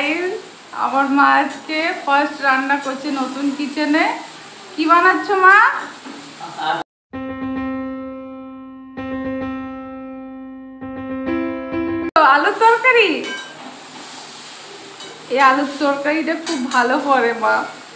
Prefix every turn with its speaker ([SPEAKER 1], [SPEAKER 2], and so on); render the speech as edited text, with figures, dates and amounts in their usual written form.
[SPEAKER 1] Guys, আমার মা আজকে ফার্স্ট রান্না করছে নতুন কিচেনে। কি বানাচ্ছ মা? আলুর তরকারি। এই আলুর তরকারিটা খুব ভালো করে মা।